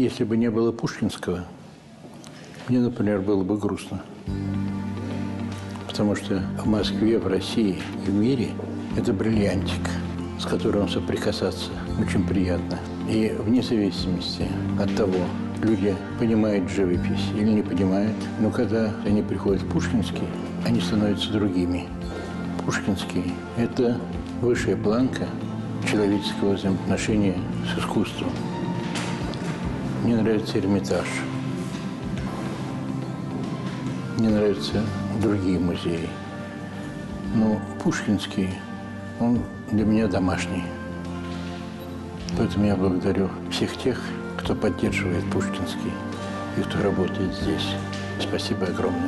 Если бы не было Пушкинского, мне, например, было бы грустно. Потому что в Москве, в России и в мире это бриллиантик, с которым соприкасаться очень приятно. И вне зависимости от того, люди понимают живопись или не понимают, но когда они приходят в Пушкинский, они становятся другими. Пушкинский – это высшая планка человеческого взаимоотношения с искусством. Мне нравится Эрмитаж. Мне нравятся другие музеи. Но Пушкинский, он для меня домашний. Поэтому я благодарю всех тех, кто поддерживает Пушкинский и кто работает здесь. Спасибо огромное.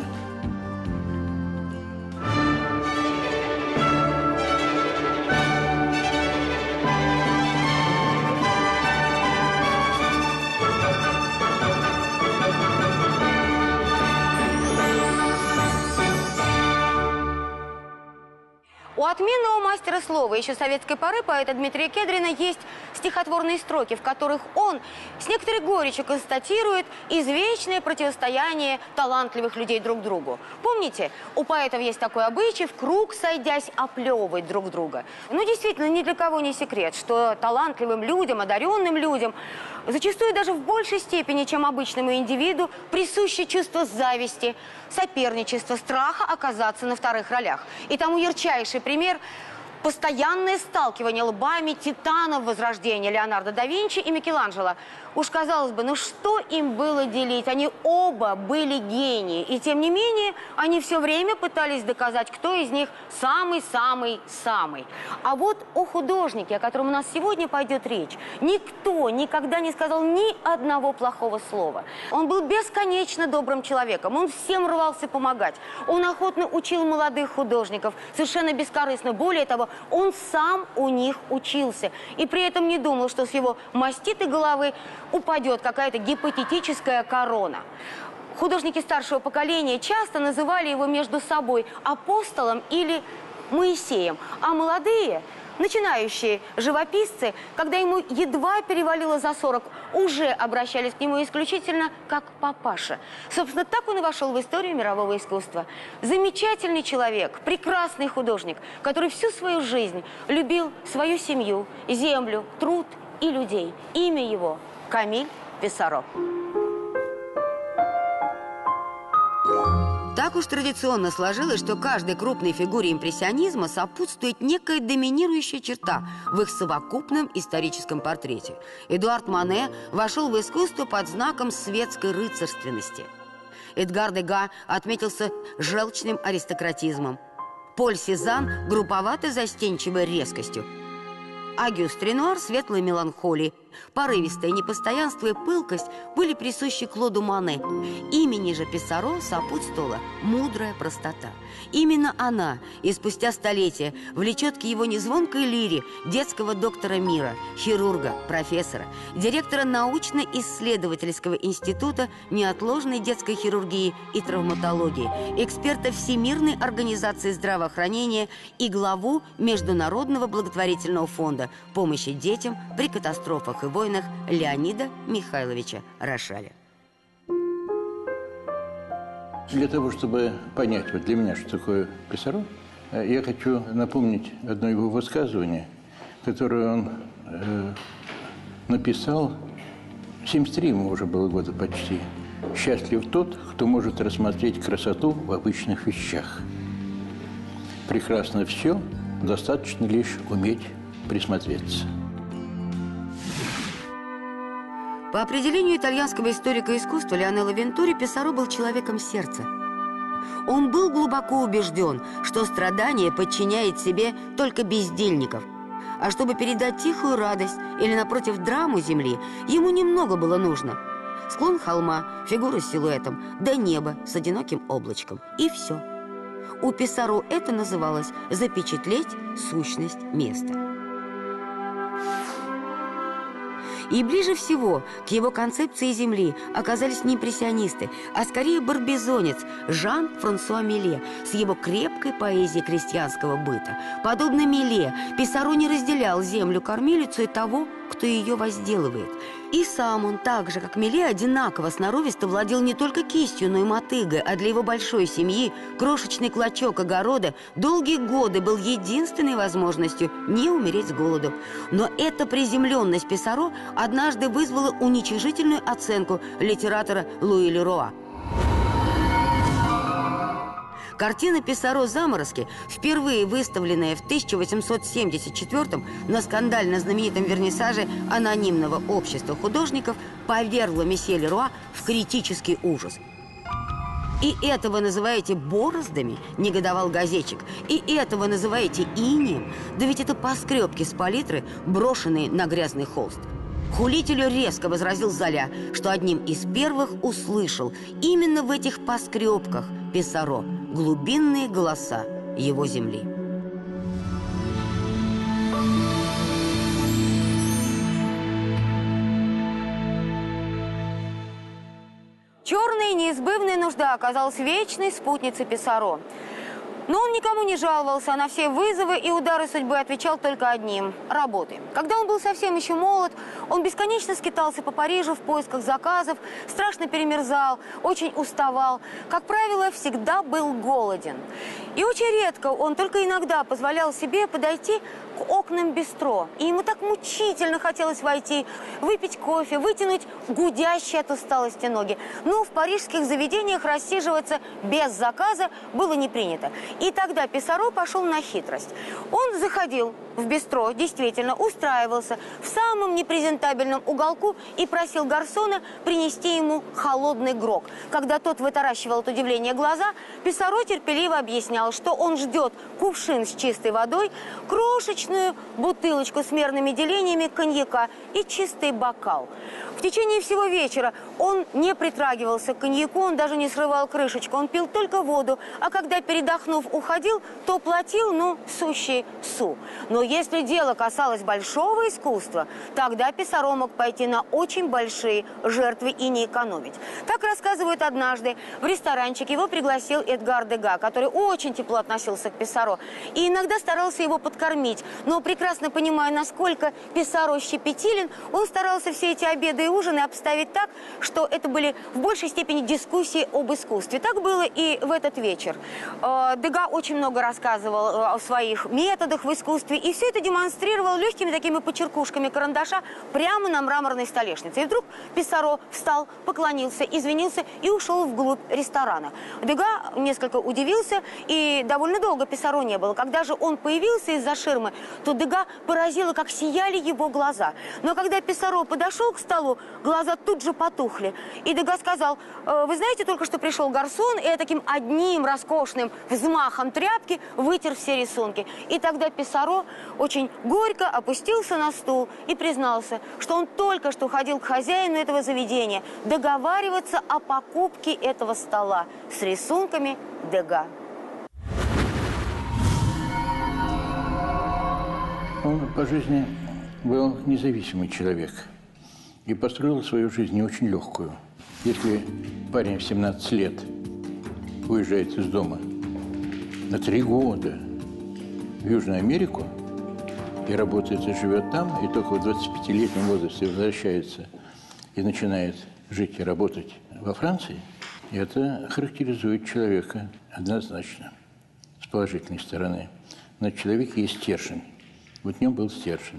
У отменного мастера слова еще советской поры поэта Дмитрия Кедрина есть стихотворные строки, в которых он с некоторой горечью констатирует извечное противостояние талантливых людей друг другу. Помните, у поэтов есть такой обычай в круг, сойдясь, оплевывать друг друга. Ну, действительно, ни для кого не секрет, что талантливым людям, одаренным людям зачастую даже в большей степени, чем обычному индивиду, присуще чувство зависти, соперничества, страха оказаться на вторых ролях. И тому ярчайший пример – постоянное сталкивание лбами титанов Возрождения Леонардо да Винчи и Микеланджело. Уж казалось бы, ну что им было делить? Они оба были гении. И тем не менее, они все время пытались доказать, кто из них самый-самый-самый. А вот о художнике, о котором у нас сегодня пойдет речь, никто никогда не сказал ни одного плохого слова. Он был бесконечно добрым человеком, он всем рвался помогать. Он охотно учил молодых художников, совершенно бескорыстно. Более того, он сам у них учился. И при этом не думал, что с его маститой головы упадет какая-то гипотетическая корона. Художники старшего поколения часто называли его между собой апостолом или Моисеем. А молодые, начинающие живописцы, когда ему едва перевалило за 40, уже обращались к нему исключительно как папаша. Собственно, так он и вошел в историю мирового искусства. Замечательный человек, прекрасный художник, который всю свою жизнь любил свою семью, землю, труд и людей. Имя его – Камиль Писаро. Так уж традиционно сложилось, что каждой крупной фигуре импрессионизма сопутствует некая доминирующая черта в их совокупном историческом портрете. Эдуард Мане вошел в искусство под знаком светской рыцарственности. Эдгар Дега отметился желчным аристократизмом. Поль Сезанн – грубоватой застенчивой резкостью. Агюст Ренуар – светлой меланхолией. Порывистое непостоянство и пылкость были присущи Клоду Мане. Имени же Писаро сопутствовала мудрая простота. Именно она и спустя столетия влечет к его незвонкой лире детского доктора мира, хирурга, профессора, директора научно-исследовательского института неотложной детской хирургии и травматологии, эксперта Всемирной организации здравоохранения и главу Международного благотворительного фонда помощи детям при катастрофах и войнах Леонида Михайловича Рошаля. Для того, чтобы понять вот для меня, что такое Писаро, я хочу напомнить одно его высказывание, которое он написал, 73 ему уже было года почти. «Счастлив тот, кто может рассмотреть красоту в обычных вещах. Прекрасно все, достаточно лишь уметь присмотреться». По определению итальянского историка искусства Леонелло Вентури, Писаро был человеком сердца. Он был глубоко убежден, что страдание подчиняет себе только бездельников. А чтобы передать тихую радость или, напротив, драму земли, ему немного было нужно. Склон холма, фигура с силуэтом, да небо с одиноким облачком. И все. У Писаро это называлось «запечатлеть сущность места». И ближе всего к его концепции земли оказались не импрессионисты, а скорее барбизонец Жан-Франсуа Миле с его крепкой поэзией крестьянского быта. Подобно Миле, Писаро не разделял землю-кормилицу и того, кто ее возделывает. И сам он, так же, как Миле, одинаково сноровисто владел не только кистью, но и мотыгой, а для его большой семьи крошечный клочок огорода долгие годы был единственной возможностью не умереть с голоду. Но эта приземленность Писаро однажды вызвала уничижительную оценку литератора Луи Леруа. Картина Писаро «Заморозки», впервые выставленная в 1874-м на скандально знаменитом вернисаже анонимного общества художников, повергла месье Леруа в критический ужас. «И этого называете бороздами?» – негодовал газетчик. «И этого называете инием? Да ведь это поскребки с палитры, брошенные на грязный холст». Хулителю резко возразил Золя, что одним из первых услышал именно в этих поскребках Писаро глубинные голоса его земли. Черная неизбывная нужда оказалась вечной спутницей Писаро. Но он никому не жаловался, а на все вызовы и удары судьбы отвечал только одним – работой. Когда он был совсем еще молод, он бесконечно скитался по Парижу в поисках заказов, страшно перемерзал, очень уставал. Как правило, всегда был голоден. И очень редко он только иногда позволял себе подойти к окнам бистро. И ему так мучительно хотелось войти, выпить кофе, вытянуть гудящие от усталости ноги. Но в парижских заведениях рассиживаться без заказа было не принято. И тогда Писаро пошел на хитрость. Он заходил в бистро, действительно, устраивался в самом непрезентабельном уголку и просил гарсона принести ему холодный грог. Когда тот вытаращивал от удивления глаза, Писаро терпеливо объяснял, что он ждет кувшин с чистой водой, крошечную бутылочку с мерными делениями коньяка и чистый бокал. В течение всего вечера он не притрагивался к коньяку, он даже не срывал крышечку, он пил только воду, а когда, передохнув, уходил, то платил, сущий су. Но если дело касалось большого искусства, тогда Писаро мог пойти на очень большие жертвы и не экономить. Так рассказывают, однажды в ресторанчик его пригласил Эдгар Дега, который очень тепло относился к Писаро и иногда старался его подкормить. Но, прекрасно понимая, насколько Писаро щепетилен, он старался все эти обеды и ужины обставить так, что это были в большей степени дискуссии об искусстве. Так было и в этот вечер. Дега очень много рассказывал о своих методах в искусстве, и все это демонстрировал легкими такими почеркушками карандаша прямо на мраморной столешнице. И вдруг Писаро встал, поклонился, извинился и ушел вглубь ресторана. Дега несколько удивился, и довольно долго Писаро не было. Когда же он появился из-за ширмы, то Дега поразило, как сияли его глаза. Но когда Писаро подошел к столу, глаза тут же потухли. И Дега сказал: вы знаете, только что пришел гарсон, и таким одним роскошным взмахом тряпки вытер все рисунки. И тогда Писаро очень горько опустился на стул и признался, что он только что ходил к хозяину этого заведения договариваться о покупке этого стола с рисунками Дега. Он по жизни был независимый человек и построил свою жизнь не очень легкую. Если парень в 17 лет уезжает из дома на 3 года в Южную Америку и работает и живет там, и только в 25-летнем возрасте возвращается и начинает жить и работать во Франции, это характеризует человека однозначно с положительной стороны. Но в человеке есть стержень. Вот в нем был стержень.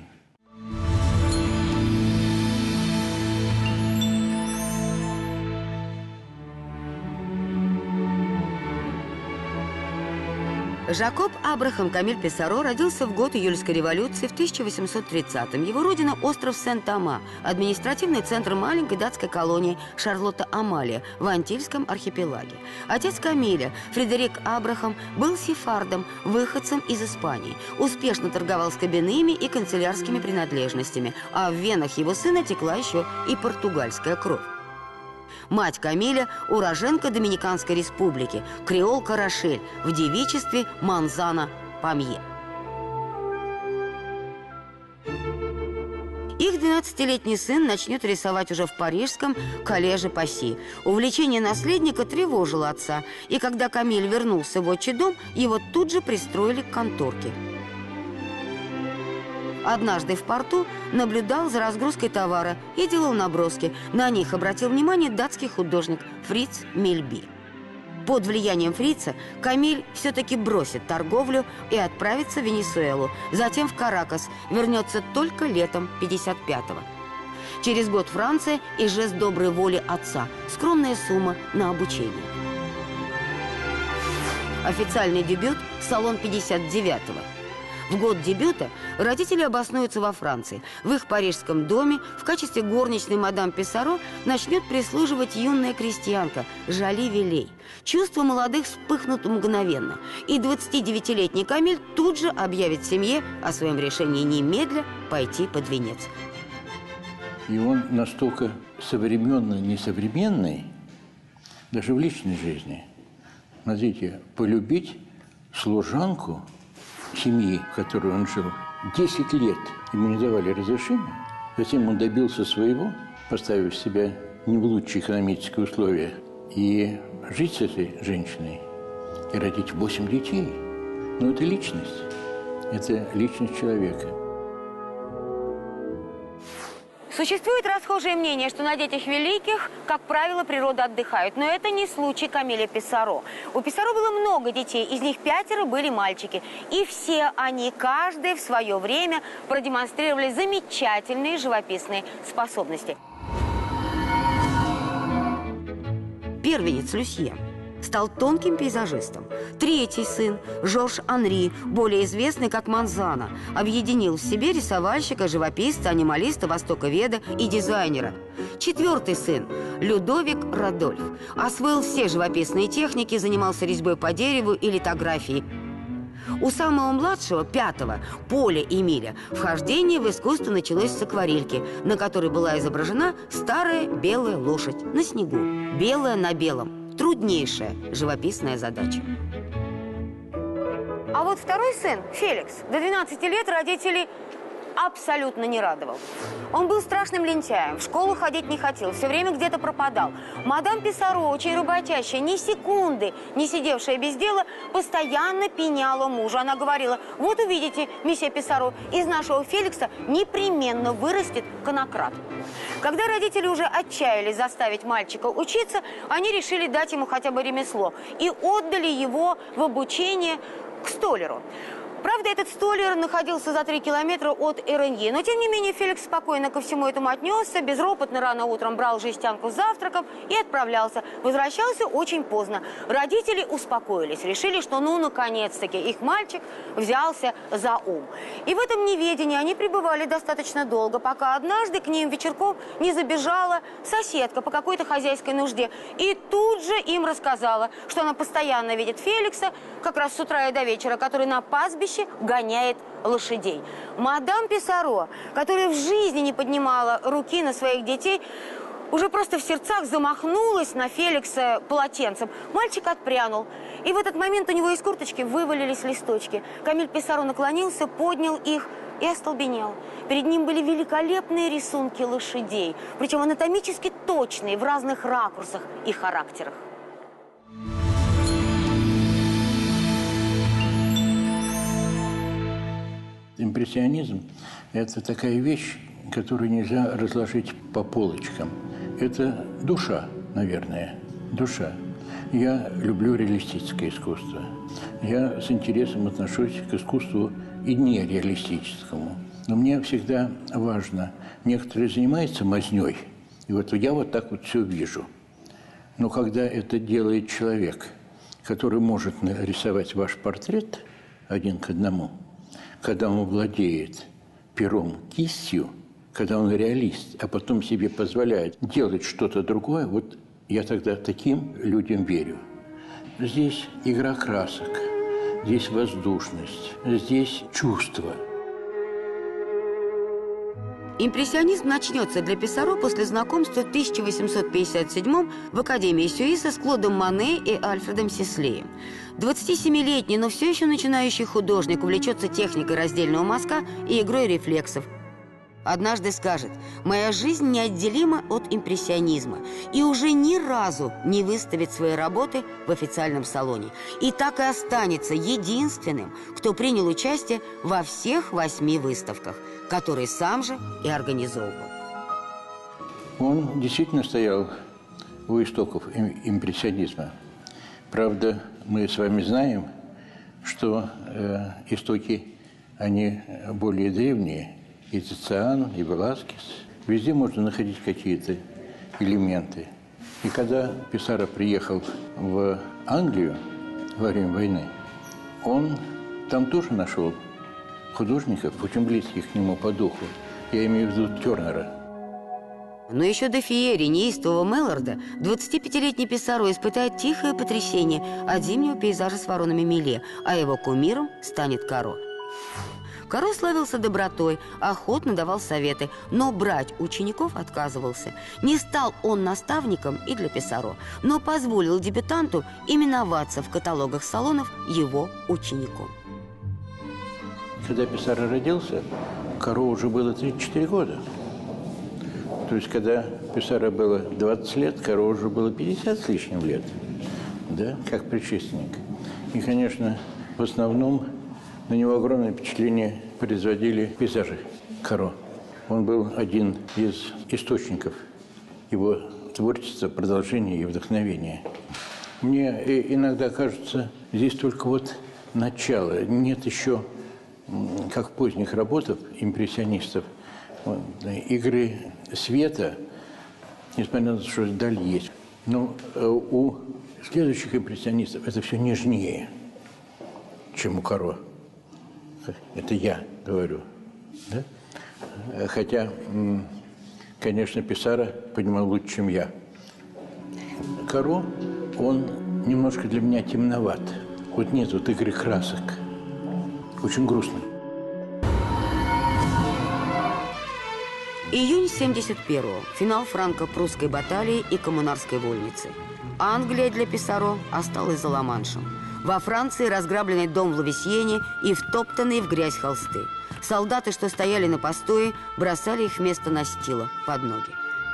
Жакоб Абрахам Камиль Писаро родился в год июльской революции в 1830-м. Его родина – остров Сент-Тома, административный центр маленькой датской колонии Шарлотта-Амалия в Антильском архипелаге. Отец Камиля, Фредерик Абрахам, был сефардом, выходцем из Испании. Успешно торговал скобяными и канцелярскими принадлежностями, а в венах его сына текла еще и португальская кровь. Мать Камиля – уроженка Доминиканской республики, креолка Рошель, в девичестве Манзана Памье. Их 12-летний сын начнет рисовать уже в парижском коллеже Пасси. Увлечение наследника тревожило отца, и когда Камиль вернулся в отчий дом, его тут же пристроили к конторке. Однажды в порту наблюдал за разгрузкой товара и делал наброски. На них обратил внимание датский художник Фриц Мильби. Под влиянием Фрица Камиль все-таки бросит торговлю и отправится в Венесуэлу, затем в Каракас, вернется только летом 55-го. Через год Франция и жест доброй воли отца, скромная сумма на обучение. Официальный дебют – салон 59-го. В год дебюта родители обоснуются во Франции. В их парижском доме в качестве горничной мадам Писаро начнет прислуживать юная крестьянка Жали Вилей. Чувства молодых вспыхнут мгновенно. И 29-летний Камиль тут же объявит семье о своем решении немедля пойти под венец. И он настолько современно-несовременный, даже в личной жизни. Смотрите, полюбить служанку семьи, в которой он жил, 10 лет ему не давали разрешения. Затем он добился своего, поставив себя не в лучшие экономические условия, и жить с этой женщиной, и родить 8 детей. Но это личность человека. Существует расхожее мнение, что на детях великих, как правило, природа отдыхает. Но это не случай Камиля Писаро. У Писаро было много детей, из них 5 были мальчики. И все они, каждый в свое время, продемонстрировали замечательные живописные способности. Первенец Люсьен стал тонким пейзажистом. Третий сын, Жорж Анри, более известный как Манзана, объединил в себе рисовальщика, живописца, анималиста, востоковеда и дизайнера. Четвертый сын, Людовик Родольф, освоил все живописные техники, занимался резьбой по дереву и литографией. У самого младшего, 5-го, Поля Эмиля, вхождение в искусство началось с акварельки, на которой была изображена старая белая лошадь на снегу, белая на белом. Труднейшая живописная задача. А вот второй сын, Феликс, до 12 лет родителей абсолютно не радовал. Он был страшным лентяем, в школу ходить не хотел, все время где-то пропадал. Мадам Писаро, очень работящая, ни секунды не сидевшая без дела, постоянно пеняла мужа. Она говорила: вот увидите, месье Писаро, из нашего Феликса непременно вырастет конократ. Когда родители уже отчаялись заставить мальчика учиться, они решили дать ему хотя бы ремесло и отдали его в обучение к столяру. Правда, этот столяр находился за 3 километра от Эреньи, но, тем не менее, Феликс спокойно ко всему этому отнесся, безропотно рано утром брал жестянку с завтраком и отправлялся. Возвращался очень поздно. Родители успокоились, решили, что, ну, наконец-таки, их мальчик взялся за ум. И в этом неведении они пребывали достаточно долго, пока однажды к ним вечерком не забежала соседка по какой-то хозяйской нужде. И тут же им рассказала, что она постоянно видит Феликса, как раз с утра и до вечера, который на пастбище гоняет лошадей. Мадам Писаро, которая в жизни не поднимала руки на своих детей, уже просто в сердцах замахнулась на Феликса полотенцем. Мальчик отпрянул. И в этот момент у него из курточки вывалились листочки. Камиль Писаро наклонился, поднял их и остолбенел. Перед ним были великолепные рисунки лошадей, причем анатомически точные, в разных ракурсах и характерах. Импрессионизм – это такая вещь, которую нельзя разложить по полочкам. Это душа, наверное, душа. Я люблю реалистическое искусство. Я с интересом отношусь к искусству и нереалистическому. Но мне всегда важно, некоторые занимаются мазнёй, и вот я вот так вот все вижу. Но когда это делает человек, который может нарисовать ваш портрет 1 к 1, когда он владеет пером, кистью, когда он реалист, а потом себе позволяет делать что-то другое, вот я тогда таким людям верю. Здесь игра красок, здесь воздушность, здесь чувство. Импрессионизм начнется для Писаро после знакомства в 1857 в Академии Сюиса с Клодом Мане и Альфредом Сислеем. 27-летний, но все еще начинающий художник увлечется техникой раздельного мазка и игрой рефлексов. Однажды скажет: «Моя жизнь неотделима от импрессионизма», и уже ни разу не выставит свои работы в официальном салоне. И так и останется единственным, кто принял участие во всех 8 выставках. который сам же и организовывал. Он действительно стоял у истоков импрессионизма. Правда, мы с вами знаем, что истоки, они более древние. И Тициан, и Веласкес. Везде можно находить какие-то элементы. И когда Писаро приехал в Англию во время войны, он там тоже нашел художников, очень близких к нему по духу. Я имею в виду Тернера. Но еще до феерии неистового Мелларда 25-летний Писаро испытает тихое потрясение от зимнего пейзажа с воронами Миле, а его кумиром станет Каро. Каро славился добротой, охотно давал советы, но брать учеников отказывался. Не стал он наставником и для Писаро, но позволил дебютанту именоваться в каталогах салонов его учеником. Когда Писаро родился, Каро уже было 34 года. То есть, когда Писаро было 20 лет, Каро уже было 50 с лишним лет, да, как предшественник. И, конечно, в основном на него огромное впечатление производили пейзажи Каро. Он был один из источников его творчества, продолжения и вдохновения. Мне иногда кажется, здесь только вот начало. Нет еще, как в поздних работах импрессионистов, игры света, несмотря на то, что даль есть. Но у следующих импрессионистов это все нежнее, чем у Каро. Это я говорю. Да? Хотя, конечно, Писаро понимал лучше, чем я. Каро, он немножко для меня темноват. Вот нет вот игры красок. Очень грустно. Июнь 71-го. Финал франко-прусской баталии и коммунарской вольницы. Англия для Писаро осталась за Ла-Маншем. Во Франции разграбленный дом в Лавесьене и втоптанные в грязь холсты. Солдаты, что стояли на постое, бросали их вместо настила под ноги.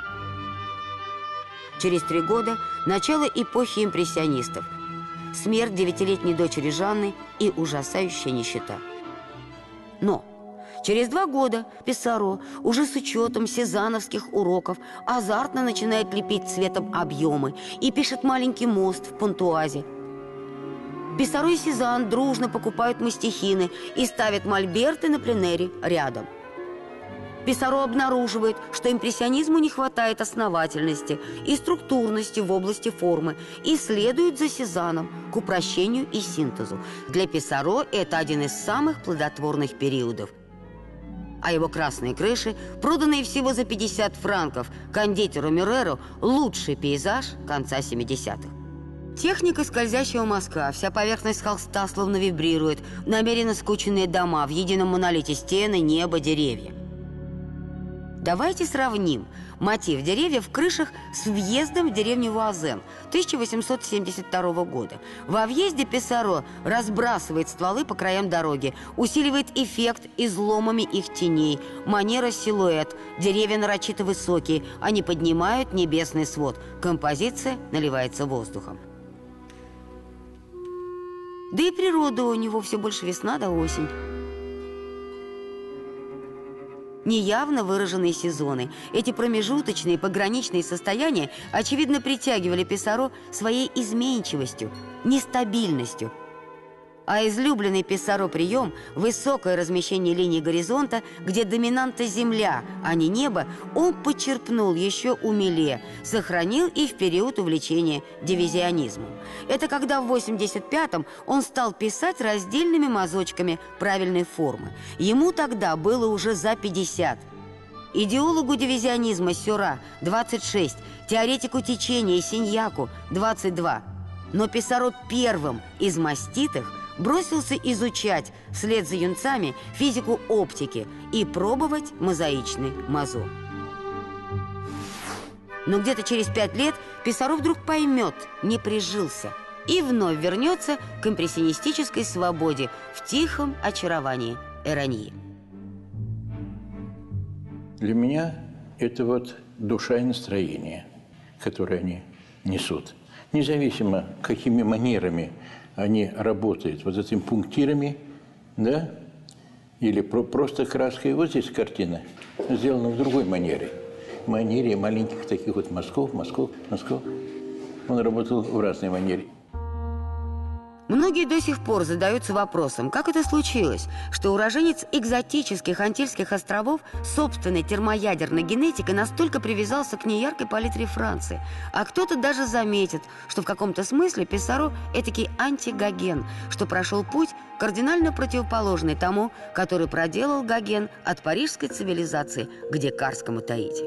Через 3 года начало эпохи импрессионистов. Смерть 9-летней дочери Жанны и ужасающая нищета. Но через 2 года Писаро, уже с учетом сезанновских уроков, азартно начинает лепить цветом объемы и пишет «Маленький мост» в Понтуазе. Писаро и Сезанн дружно покупают мастихины и ставят мольберты на пленэре рядом. Писаро обнаруживает, что импрессионизму не хватает основательности и структурности в области формы и следует за Сезанном к упрощению и синтезу. Для Писаро это один из самых плодотворных периодов. А его красные крыши, проданные всего за 50 франков кондитеру Мюрреро, лучший пейзаж конца 70-х. Техника скользящего мазка, вся поверхность холста словно вибрирует, намеренно скученные дома, в едином монолите стены, небо, деревья. Давайте сравним мотив деревьев в крышах с въездом в деревню Вуазен 1872 года. Во въезде Писаро разбрасывает стволы по краям дороги, усиливает эффект изломами их теней, манера силуэт, деревья нарочито высокие, они поднимают небесный свод, композиция наливается воздухом. Да и природа у него все больше весна да осень. Неявно выраженные сезоны. Эти промежуточные, пограничные состояния, очевидно, притягивали Писаро своей изменчивостью, нестабильностью. А излюбленный Писаро прием – высокое размещение линии горизонта, где доминанта земля, а не небо, он почерпнул еще у Миле, сохранил и в период увлечения дивизионизмом. Это когда в 85-м он стал писать раздельными мазочками правильной формы. Ему тогда было уже за 50. Идеологу дивизионизма Сюра – 26, теоретику течения Синьяку – 22. Но Писаро первым из маститых бросился изучать вслед за юнцами физику оптики и пробовать мозаичный мазок. Но где-то через 5 лет Писаро вдруг поймет, не прижился, и вновь вернется к импрессионистической свободе в тихом очаровании Эроньи. Для меня это вот душа и настроение, которые они несут. Независимо, какими манерами они работают, вот этими пунктирами, да, Или просто краской. Вот здесь картина сделана в другой манере. Манере маленьких таких вот мазков. Он работал в разной манере. Многие до сих пор задаются вопросом, как это случилось, что уроженец экзотических Антильских островов собственной термоядерной генетикой настолько привязался к неяркой палитре Франции. А кто-то даже заметит, что в каком-то смысле Писаро – этакий антигоген, что прошел путь, кардинально противоположный тому, который проделал Гоген от парижской цивилизации к дикарскому Таити.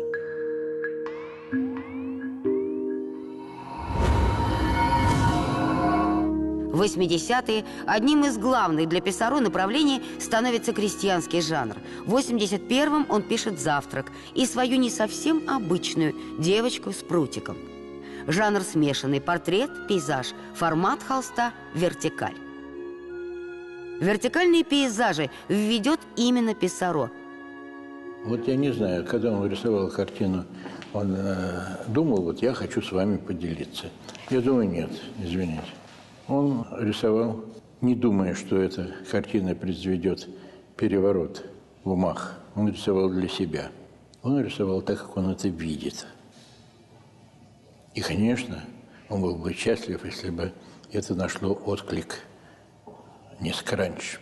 В 80-е одним из главных для Писаро направлений становится крестьянский жанр. В 81-м он пишет «Завтрак» и свою не совсем обычную «Девочку с прутиком». Жанр смешанный: портрет, пейзаж, формат холста – вертикаль. Вертикальные пейзажи введет именно Писаро. Вот я не знаю, когда он рисовал картину, он думал, вот я хочу с вами поделиться. Я думаю, нет, извините. Он рисовал, не думая, что эта картина произведет переворот в умах. Он рисовал для себя. Он рисовал так, как он это видит. И, конечно, он был бы счастлив, если бы это нашло отклик несколько раньше.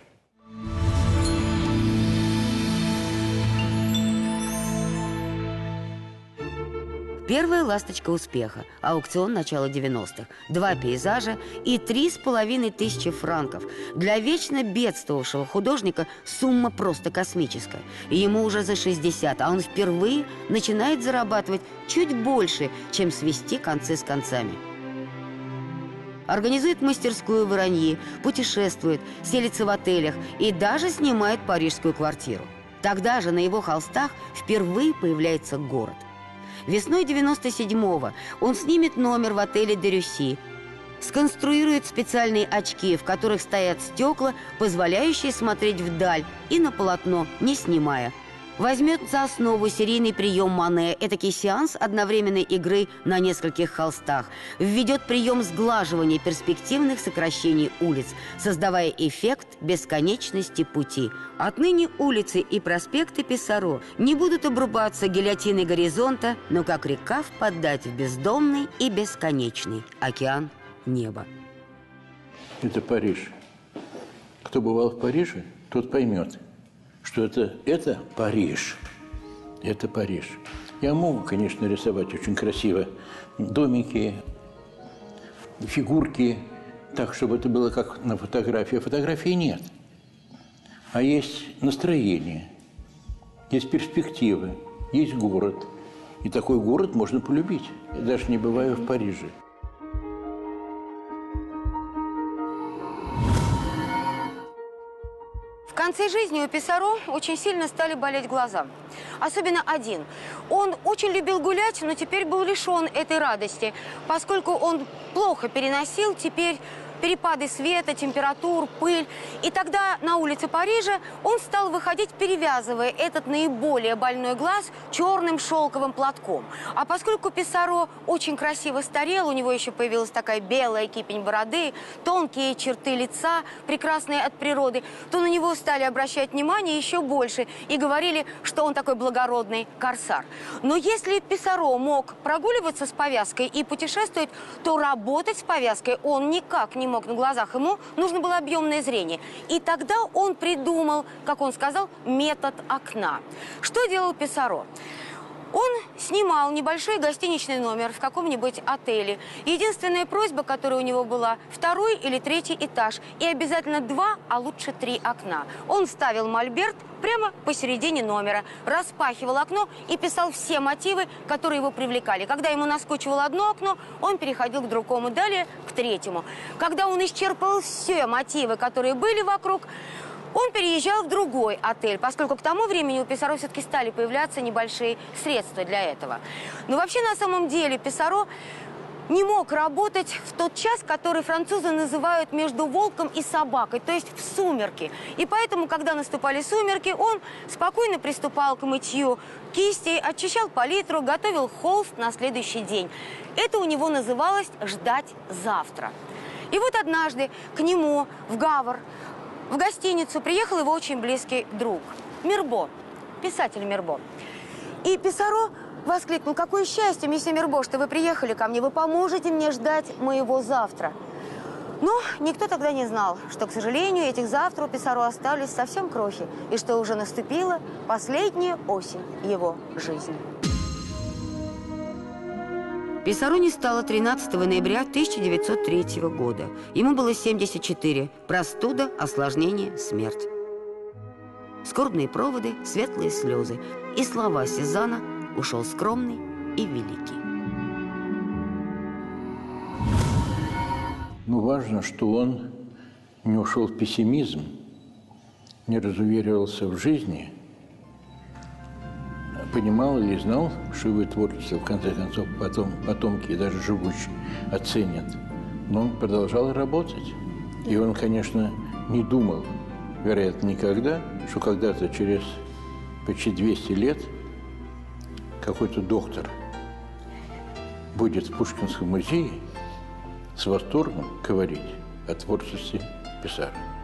Первая ласточка успеха. Аукцион начала 90-х. 2 пейзажа и 3500 франков. Для вечно бедствовавшего художника сумма просто космическая. Ему уже за 60, а он впервые начинает зарабатывать чуть больше, чем свести концы с концами. Организует мастерскую в Ираньи, путешествует, селится в отелях и даже снимает парижскую квартиру. Тогда же на его холстах впервые появляется город. Весной 97-го он снимет номер в отеле «Де Рюсси», сконструирует специальные очки, в которых стоят стекла, позволяющие смотреть вдаль и на полотно, не снимая. Возьмет за основу серийный прием Мане, этакий сеанс одновременной игры на нескольких холстах. Введет прием сглаживания перспективных сокращений улиц, создавая эффект бесконечности пути. Отныне улицы и проспекты Писаро не будут обрубаться гильотиной горизонта, но как река впадать в бездонный и бесконечный океан неба. Это Париж. Кто бывал в Париже, тот поймет, что это Париж. Это Париж. Я могу, конечно, рисовать очень красиво домики, фигурки, так, чтобы это было как на фотографии. А фотографии нет. А есть настроение, есть перспективы, есть город. И такой город можно полюбить, даже не бывая в Париже. В конце жизни у Писаро очень сильно стали болеть глаза. Особенно один. Он очень любил гулять, но теперь был лишен этой радости, поскольку он плохо переносил теперь перепады света, температур, пыль. И тогда на улице Парижа он стал выходить, перевязывая этот наиболее больной глаз черным шелковым платком. А поскольку Писаро очень красиво старел, у него еще появилась такая белая кипень бороды, тонкие черты лица, прекрасные от природы, то на него стали обращать внимание еще больше и говорили, что он такой благородный корсар. Но если Писаро мог прогуливаться с повязкой и путешествовать, то работать с повязкой он никак не мог на глазах. Ему нужно было объемное зрение. И тогда он придумал, как он сказал, метод окна. Что делал Писаро? Он снимал небольшой гостиничный номер в каком-нибудь отеле. Единственная просьба, которая у него была, 2-й или 3-й этаж. И обязательно 2, а лучше 3 окна. Он ставил мольберт прямо посередине номера, распахивал окно и писал все мотивы, которые его привлекали. Когда ему наскучивало одно окно, он переходил к другому, далее к 3-му. Когда он исчерпал все мотивы, которые были вокруг, он переезжал в другой отель, поскольку к тому времени у Писаро все-таки стали появляться небольшие средства для этого. Но вообще, на самом деле, Писаро не мог работать в тот час, который французы называют между волком и собакой, то есть в сумерки. И поэтому, когда наступали сумерки, он спокойно приступал к мытью кистей, очищал палитру, готовил холст на следующий день. Это у него называлось «ждать завтра». И вот однажды к нему в Гавр в гостиницу приехал его очень близкий друг Мирбо, писатель Мирбо. И Писаро воскликнул: «Какое счастье, месье Мирбо, что вы приехали ко мне, вы поможете мне ждать моего завтра». Но никто тогда не знал, что, к сожалению, этих завтра у Писаро остались совсем крохи, и что уже наступила последняя осень его жизни. Писаро не стало 13 ноября 1903 года. Ему было 74. Простуда, осложнение, смерть. Скорбные проводы, светлые слезы. И слова Сезанна: «Ушел скромный и великий». Но важно, что он не ушел в пессимизм, не разуверивался в жизни, понимал или знал, что его творчество, в конце концов, потомки и даже живущие оценят. Но он продолжал работать. И он, конечно, не думал, вероятно, никогда, что когда-то через почти 200 лет какой-то доктор будет в Пушкинском музее с восторгом говорить о творчестве Писаро.